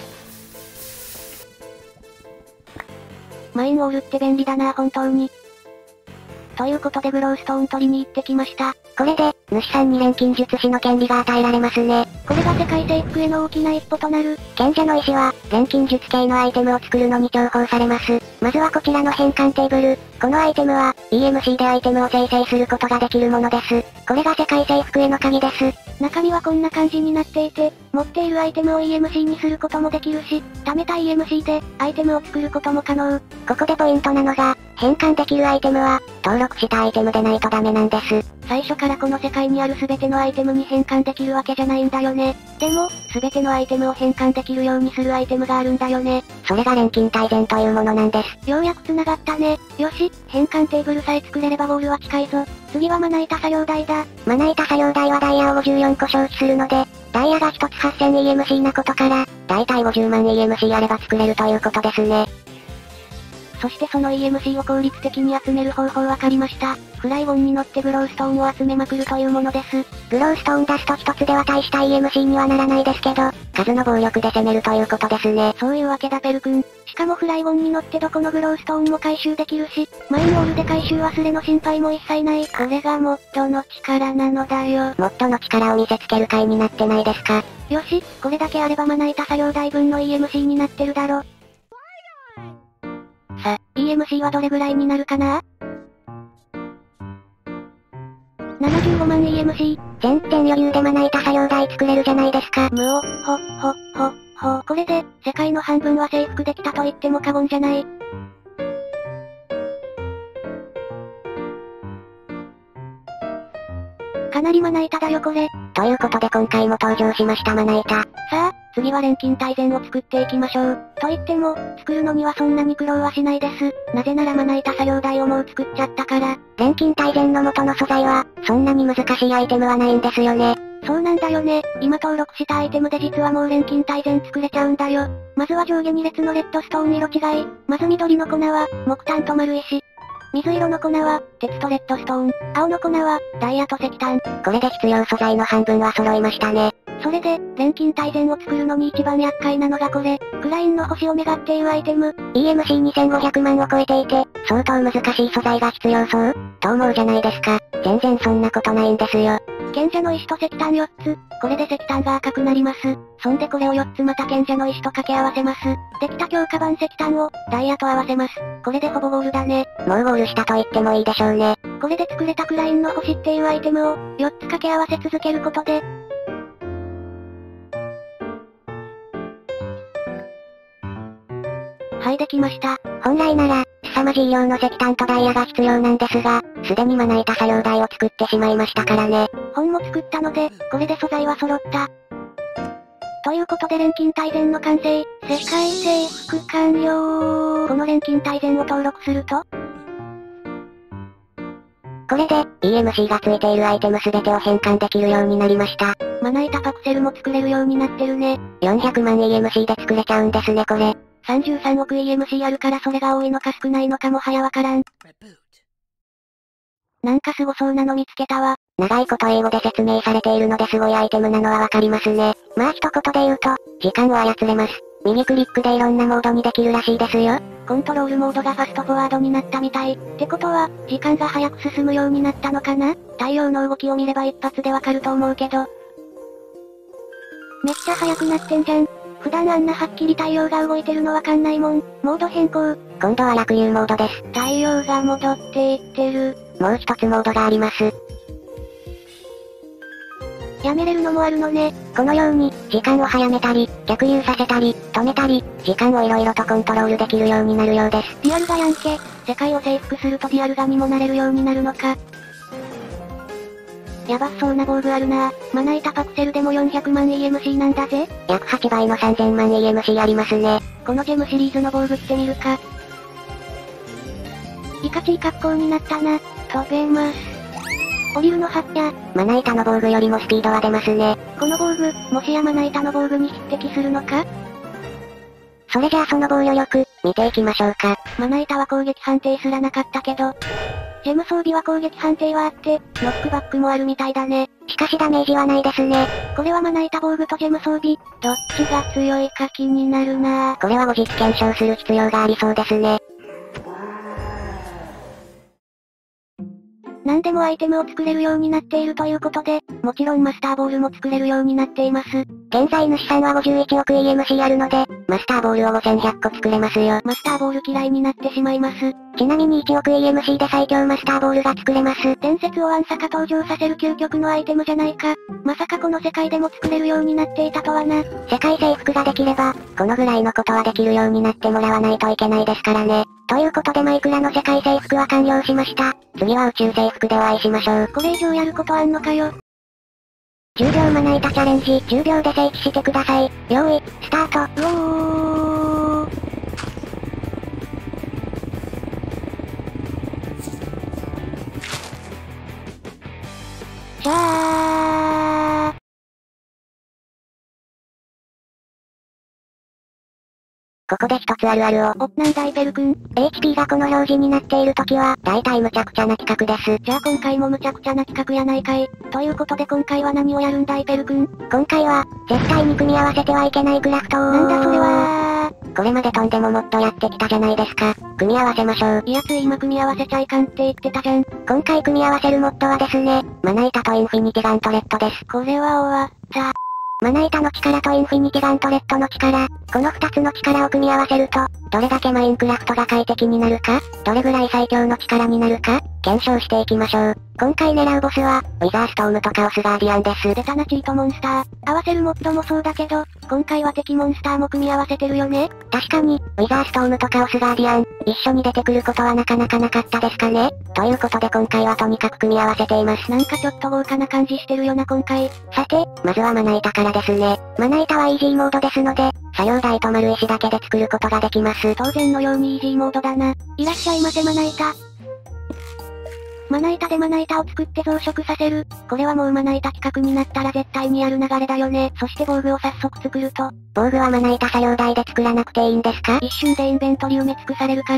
マインオールって便利だな本当に。ということでグローストーン取りに行ってきました。 これで、主さんに錬金術師の権利が与えられますね。 これが世界征服への大きな一歩となる。 賢者の石は、錬金術系のアイテムを作るのに重宝されます。まずはこちらの変換テーブル。このアイテムは、イーエムシー でアイテムを生成することができるものです。これが世界征服への鍵です。 中身はこんな感じになっていて、持っているアイテムを イーエムシー にすることもできるし、貯めた イーエムシー で、アイテムを作ることも可能。 ここでポイントなのが、変換できるアイテムは、登録したアイテムでないとダメなんです。 最初からこの世界にある全てのアイテムに変換できるわけじゃないんだよね。でも、全てのアイテムを変換できるようにするアイテムがあるんだよね。 それが錬金大全というものなんです。 ようやく繋がったね。よし、変換テーブルさえ作れればゴールは近いぞ。次はまな板作業台だ。 まな板作業台はダイヤをごじゅうよんこ消費するので、ダイヤがひとつ はっせんイーエムシー なことから、だいたいごじゅうまんイーエムシー あれば作れるということですね。 そしてその イーエムシー を効率的に集める方法わかりました。フライゴンに乗ってグローストーンを集めまくるというものです。 グローストーン出すと一つでは大した イーエムシー にはならないですけど、数の暴力で攻めるということですね。 そういうわけだペル君。しかもフライゴンに乗ってどこのグローストーンも回収できるし、マインオールで回収忘れの心配も一切ない。これがモッドの力なのだよ。 モッドの力を見せつける回になってないですか。 よし、これだけあればまな板作業台分の イーエムシー になってるだろ。さ、イーエムシー はどれぐらいになるかな？ななじゅうごまん イーエムシー。 全然余裕でまな板作業台作れるじゃないですか。 むお、ほ、ほ、ほ、ほ。これで、世界の半分は征服できたと言っても過言じゃない。かなりまな板だよこれ。 ということで今回も登場しましたまな板。 さあ、次は錬金大全を作っていきましょう。と言っても、作るのにはそんなに苦労はしないです。なぜならまな板作業台をもう作っちゃったから。 錬金大全の元の素材は、そんなに難しいアイテムはないんですよね。 そうなんだよね。今登録したアイテムで実はもう錬金大全作れちゃうんだよ。まずは上下に列のレッドストーン色違い。まず緑の粉は、木炭と丸石。水色の粉は、鉄とレッドストーン。青の粉は、ダイヤと石炭。 これで必要素材の半分は揃いましたね。 それで、錬金大全を作るのに一番厄介なのがこれ。クラインの星を願っているアイテム。 イーエムシーにせんごひゃくまんを超えていて、相当難しい素材が必要そうと思うじゃないですか。全然そんなことないんですよ。 賢者の石と石炭よっつ。これで石炭が赤くなります。そんでこれをよっつまた賢者の石と掛け合わせます。できた強化版石炭を、ダイヤと合わせます。これでほぼゴールだね。 もうゴールしたと言ってもいいでしょうね。 これで作れたクラインの星っていうアイテムを、よっつ掛け合わせ続けることで、はい、できました。 本来なら、凄まじい量の石炭とダイヤが必要なんですが、すでにまな板作業台を作ってしまいましたからね。 本も作ったので、これで素材は揃った。ということで錬金大全の完成。世界征服完了。この錬金大全を登録すると、 これで、イーエムシー がついているアイテムすべてを変換できるようになりました。 まな板パクセルも作れるようになってるね。 よんひゃくまん イーエムシー で作れちゃうんですねこれ。 さんじゅうさんおく イーエムシー あるからそれが多いのか少ないのかもはやわからん。なんかすごそうなの見つけたわ。 長いこと英語で説明されているのですごいアイテムなのはわかりますね。まあ一言で言うと、時間を操れます。右クリックでいろんなモードにできるらしいですよ。 コントロールモードがファストフォワードになったみたい。ってことは、時間が早く進むようになったのかな？太陽の動きを見れば一発でわかると思うけど。めっちゃ速くなってんじゃん。普段あんなはっきり太陽が動いてるのわかんないもん。モード変更。 今度は落遊モードです。 太陽が戻っていってる。 もう一つモードがあります。 やめれるのもあるのね。 このように、時間を早めたり、逆流させたり、止めたり、時間をいろいろとコントロールできるようになるようです。 ディアルガやんけ。世界を征服するとディアルガにもなれるようになるのか。やばそうな防具あるな。まな板パクセルでもよんひゃくまん イーエムシー なんだぜ。 約はちばいのさんぜんまん イーエムシー ありますね。 このジェムシリーズの防具着てみるか。 いかちい格好になったな。飛べます。降りるのはっぴゃ。 まな板の防具よりもスピードは出ますね。 この防具、もしやまな板の防具に匹敵するのか？ それじゃあその防御力、見ていきましょうか。 まな板は攻撃判定すらなかったけど、ジェム装備は攻撃判定はあって、ノックバックもあるみたいだね。 しかしダメージはないですね。 これはまな板防具とジェム装備、どっちが強いか気になるなぁ。 これは後日検証する必要がありそうですね。 何でもアイテムを作れるようになっているということで、もちろんマスターボールも作れるようになっています。 現在主さんはごじゅういちおく イーエムシー あるので、マスターボールをごせんひゃっこ作れますよ。 マスターボール嫌いになってしまいます。 ちなみにいちおく イーエムシー で最強マスターボールが作れます。 伝説をワンサカ登場させる究極のアイテムじゃないか。まさかこの世界でも作れるようになっていたとはな。 世界征服ができれば、このぐらいのことはできるようになってもらわないといけないですからね。ということでマイクラの世界征服は完了しました。次は宇宙征服でお会いしましょう。 これ以上やることあんのかよ。 じゅうびょうまな板チャレンジ、じゅうびょうで聖地してください。用意、スタート。 うおー。じゃあここで一つあるあるを。 お、なんだイペル君。 エイチピー がこの表示になっているときは、だいたい無茶苦茶な企画です。 じゃあ今回も無茶苦茶な企画やないかい。ということで今回は何をやるんだイペル君。 今回は、絶対に組み合わせてはいけないクラフトを。 なんだそれはこれまでとんでももっとやってきたじゃないですか。組み合わせましょう。 いやつい今組み合わせちゃいかんって言ってたじゃん。 今回組み合わせるモッドはですね、まな板とインフィニティガントレットです。 これは終わった。 まな板の力とインフィニティガントレットの力、この二つの力を組み合わせると、どれだけマインクラフトが快適になるか、どれぐらい最強の力になるか、検証していきましょう。今回狙うボスは、ウィザーストームとカオスガーディアンです。 出たなチートモンスター。合わせるモッドもそうだけど、今回は敵モンスターも組み合わせてるよね。 確かに、ウィザーストームとカオスガーディアン、一緒に出てくることはなかなかなかったですかね。ということで今回はとにかく組み合わせています。 なんかちょっと豪華な感じしてるよな今回。 さて、まずはまな板からですね。まな板はイージーモードですので、作業台と丸石だけで作ることができます。 当然のようにイージーモードだな。いらっしゃいませまな板。まな板でまな板を作って増殖させる。これはもうまな板企画になったら絶対にやる流れだよね。そして防具を早速作ると。 防具はまな板作業台で作らなくていいんですか？ 一瞬でインベントリ埋め尽くされるから。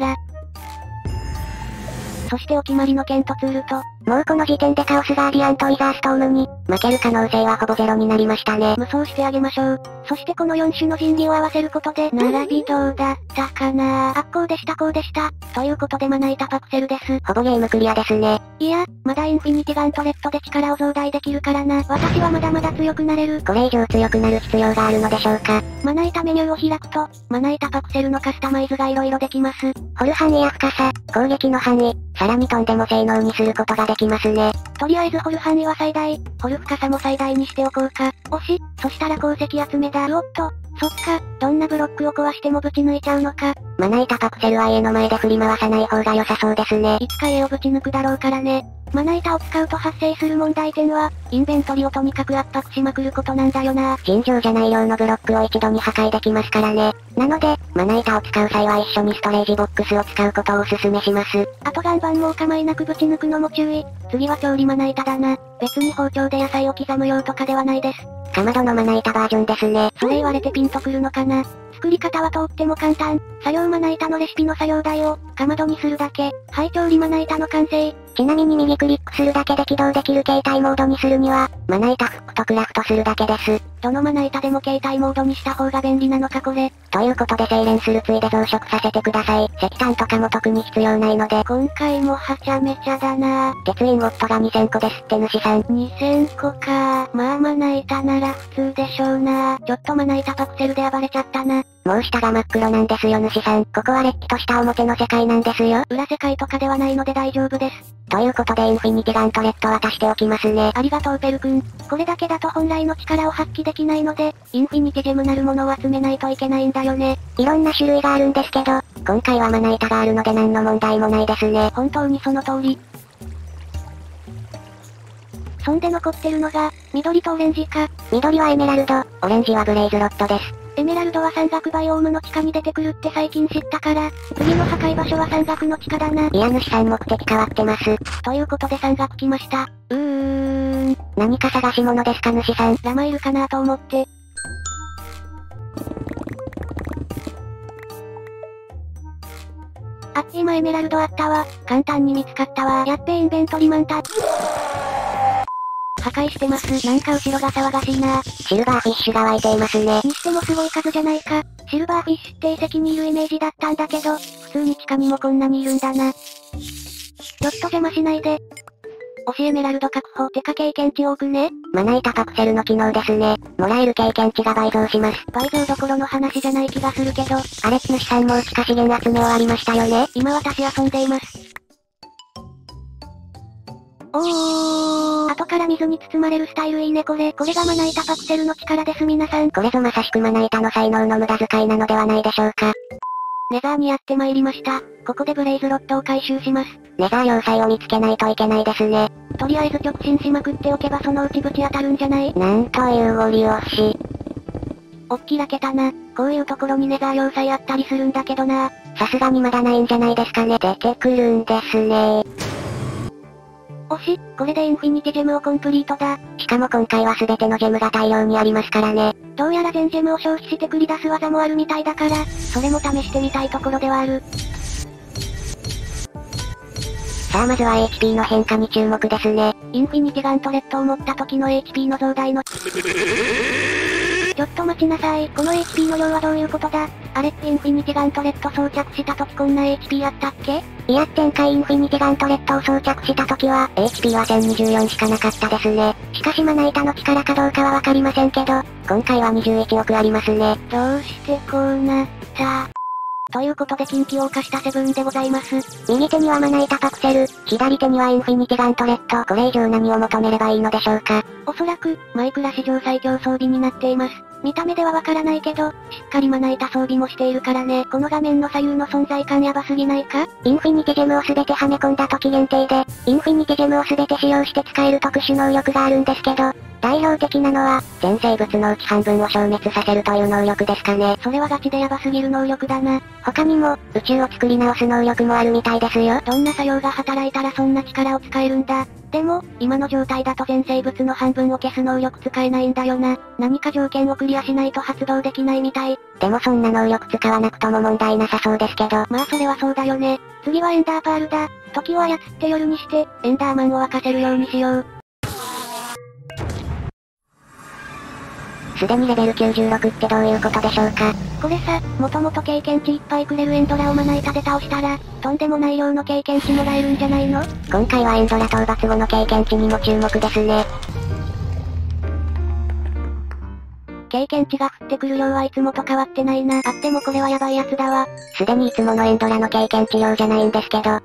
そしてお決まりの剣とツールと、 もうこの時点でカオスガーディアンとウィザーストームに、負ける可能性はほぼゼロになりましたね。 無双してあげましょう。そしてこのよん種の神器を合わせることで、並びどうだったかなあ、こうでしたこうでした。ということでまな板パクセルです。 ほぼゲームクリアですね。 いや、まだインフィニティガントレットで力を増大できるからな。私はまだまだ強くなれる。 これ以上強くなる必要があるのでしょうか。 まな板メニューを開くと、まな板パクセルのカスタマイズが色々できます。 掘る範囲や深さ、攻撃の範囲、さらにとんでも性能にすることができますね。 とりあえず掘る範囲は最大、掘る深さも最大にしておこうか。おし、そしたら鉱石集めだ。おっと、そっか、どんなブロックを壊してもぶち抜いちゃうのか。 まな板パクセルは家の前で振り回さない方が良さそうですね。 いつか家をぶち抜くだろうからね。まな板を使うと発生する問題点は、インベントリをとにかく圧迫しまくることなんだよな。 尋常じゃない量のブロックを一度に破壊できますからね。なので、まな板を使う際は一緒にストレージボックスを使うことをお勧めします。 あと岩盤もお構いなくぶち抜くのも注意。次は調理まな板だな。別に包丁で野菜を刻む用とかではないです。 かまどのまな板バージョンですね。 それ言われてピンとくるのかな。作り方はとっても簡単。作業まな板のレシピの作業台を、かまどにするだけ。はい、調理まな板の完成。 ちなみに右クリックするだけで起動できる携帯モードにするには、まな板フックとクラフトするだけです。 どのまな板でも携帯モードにした方が便利なのかこれ。 ということで精錬するついで増殖させてください。石炭とかも特に必要ないので。 今回もはちゃめちゃだな。 鉄インゴットがにせんこですって主さん。 にせんこか。まあまな板なら普通でしょうな。ちょっとまな板パクセルで暴れちゃったな。 もう下が真っ黒なんですよ主さん。ここはれっきとした表の世界なんですよ。 裏世界とかではないので大丈夫です。 ということでインフィニティガントレット渡しておきますね。 ありがとうペル君。これだけだと本来の力を発揮できないので、インフィニティジェムなるものを集めないといけないんだよね。 いろんな種類があるんですけど、今回はまな板があるので何の問題もないですね。 本当にその通り。そんで残ってるのが、緑とオレンジか。 緑はエメラルド、オレンジはブレイズロッドです。 エメラルドは山岳バイオームの地下に出てくるって最近知ったから、次の破壊場所は山岳の地下だな。 家主さん目的変わってます。 ということで山岳来ました。うーん。 何か探し物ですか主さん。 ラマいるかなと思って。あっち今エメラルドあったわ。簡単に見つかったわ。やっべインベントリマンタ。破壊してます。なんか後ろが騒がしいな。 シルバーフィッシュが湧いていますね。 にしてもすごい数じゃないか。シルバーフィッシュって遺跡にいるイメージだったんだけど、普通に地下にもこんなにいるんだな。ちょっと邪魔しないで。推しエメラルド確保。てか経験値多くね。 まな板パクセルの機能ですね。もらえる経験値が倍増します。 倍増どころの話じゃない気がするけど。 あれ主さんもう地下資源集め終わりましたよね。 今私遊んでいます。おー。後から水に包まれるスタイルいいねこれ。これがまな板パクセルの力です皆さん。 これぞまさしくまな板の才能の無駄遣いなのではないでしょうか。 ネザーにやって参りました。ここでブレイズロッドを回収します。 ネザー要塞を見つけないといけないですね。 とりあえず直進しまくっておけばそのうちぶち当たるんじゃない？ なんというご利用し。 おっきらけたな。こういうところにネザー要塞あったりするんだけどな。 さすがにまだないんじゃないですかね。出てくるんですね。 おし、これでインフィニティジェムをコンプリートだ。 しかも今回は全てのジェムが大量にありますからね。 どうやら全ジェムを消費して繰り出す技もあるみたいだから、それも試してみたいところではある。 さあまずは エイチピー の変化に注目ですね。 インフィニティガントレットを持った時の エイチピー の増大の。ちょっと待ちなさい。この エイチピー の量はどういうことだ？あれってインフィニティガントレット装着した時こんな エイチピー あったっけ？ いや前回インフィニティガントレットを装着した時は、エイチピー はせんにじゅうよんしかなかったですね。しかしまな板の力かどうかはわかりませんけど、今回はにじゅういちおくありますね。 どうしてこうなった？ということで近畿を犯したセブンでございます。 右手にはまな板パクセル、左手にはインフィニティガントレット。これ以上何を求めればいいのでしょうか。 おそらく、マイクラ史上最強装備になっています。見た目ではわからないけど、しっかりまな板装備もしているからね。この画面の左右の存在感やばすぎないか？ インフィニティジェムをすべてはめ込んだ時限定で、インフィニティジェムをすべて使用して使える特殊能力があるんですけど、代表的なのは、全生物のうち半分を消滅させるという能力ですかね。 それはガチでヤバすぎる能力だな。 他にも、宇宙を作り直す能力もあるみたいですよ。 どんな作用が働いたらそんな力を使えるんだ。でも、今の状態だと全生物の半分を消す能力使えないんだよな。何か条件をクリアしないと発動できないみたい。 でもそんな能力使わなくとも問題なさそうですけど。 まあそれはそうだよね。次はエンダーパールだ。時を操って夜にして、エンダーマンを沸かせるようにしよう。 すでにレベルきゅうじゅうろくってどういうことでしょうか。 これさ、もともと経験値いっぱいくれるエンドラをまな板で倒したら、とんでもない量の経験値もらえるんじゃないの？ 今回はエンドラ討伐後の経験値にも注目ですね。 経験値が降ってくる量はいつもと変わってないな。あってもこれはヤバいやつだわ。 すでにいつものエンドラの経験値量じゃないんですけど。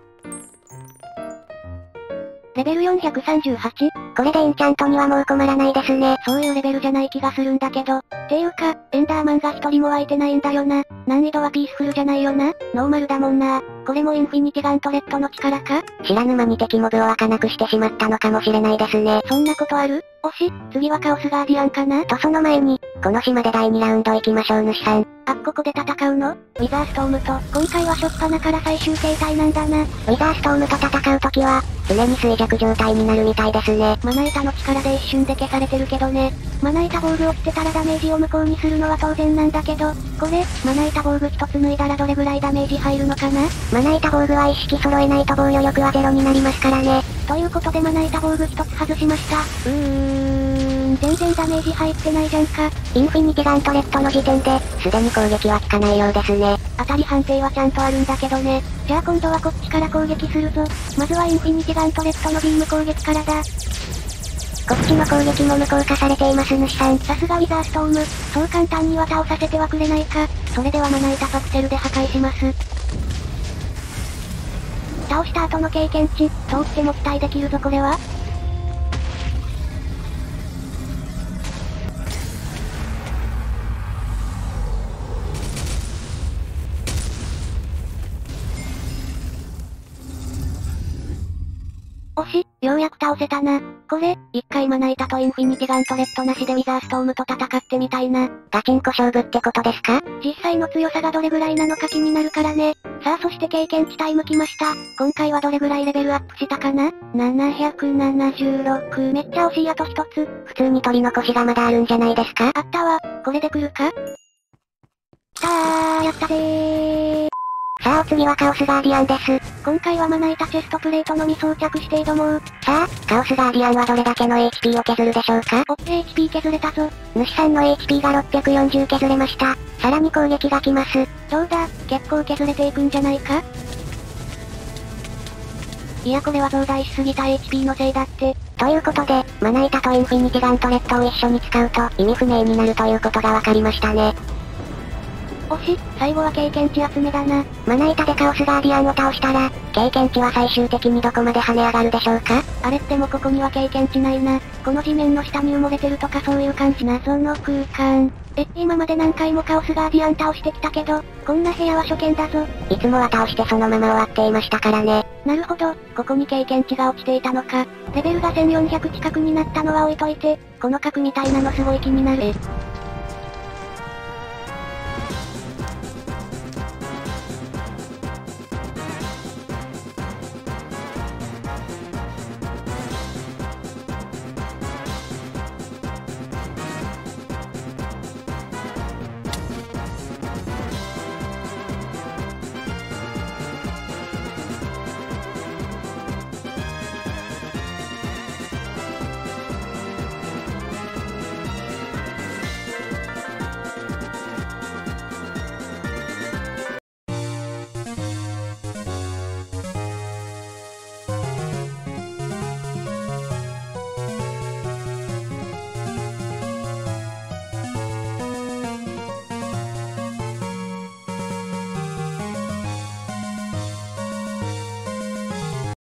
レベルよんひゃくさんじゅうはち？ これでエンチャントにはもう困らないですね。 そういうレベルじゃない気がするんだけど。っていうか、エンダーマンが一人も湧いてないんだよな。難易度はピースフルじゃないよな。ノーマルだもんな。これもインフィニティガントレットの力か？ 知らぬ間に敵モブを湧かなくしてしまったのかもしれないですね。 そんなことある？おし、次はカオスガーディアンかな？ とその前に、この島でだいにラウンド行きましょう主さん。 あ、ここで戦うの？ウィザーストームと、今回は初っ端から最終形態なんだな。 ウィザーストームと戦うときは、常に衰弱状態になるみたいですね。 まな板の力で一瞬で消されてるけどね。まな板防具を着てたらダメージを無効にするのは当然なんだけど、これ、まな板防具一つ脱いだらどれぐらいダメージ入るのかな？ まな板防具は一式揃えないと防御力はゼロになりますからね。 ということでまな板防具一つ外しました。うーん、全然ダメージ入ってないじゃんか。 インフィニティガントレットの時点で、すでに攻撃は効かないようですね。 当たり判定はちゃんとあるんだけどね。じゃあ今度はこっちから攻撃するぞ。まずはインフィニティガントレットのビーム攻撃からだ。 こっちの攻撃も無効化されています主さん。 さすがウィザーストーム、そう簡単には倒させてはくれないか。それではまな板パクセルで破壊します。倒した後の経験値、通っても期待できるぞこれは。惜し、 ようやく倒せたな。これ、一回まな板とインフィニティガントレットなしでウィザーストームと戦ってみたいな。 ガチンコ勝負ってことですか？ 実際の強さがどれぐらいなのか気になるからね。さあそして経験値タイム来ました。今回はどれぐらいレベルアップしたかな？ ななひゃくななじゅうろく。めっちゃ惜しいあと一つ。 普通に取り残しがまだあるんじゃないですか？ あったわ。これで来るか？来たー、やったぜー。 さあお次はカオスガーディアンです。 今回はまな板チェストプレートのみ装着して挑もう。 さあ、カオスガーディアンはどれだけの エイチピー を削るでしょうか？ おっ、エイチピー 削れたぞ。 主さんの エイチピー がろっぴゃくよんじゅう削れました。さらに攻撃が来ます。 どうだ、結構削れていくんじゃないか？いやこれは増大しすぎた エイチピー のせいだって。 ということで、まな板とインフィニティガントレットを一緒に使うと意味不明になるということがわかりましたね。 惜し、最後は経験値集めだな。 まな板でカオスガーディアンを倒したら、経験値は最終的にどこまで跳ね上がるでしょうか？ あれってもここには経験値ないな。この地面の下に埋もれてるとかそういう感じ。謎の空間。え、今まで何回もカオスガーディアン倒してきたけど、こんな部屋は初見だぞ。 いつもは倒してそのまま終わっていましたからね。 なるほど、ここに経験値が落ちていたのか。レベルがせんよんひゃく近くになったのは置いといて、この角みたいなのすごい気になる。え、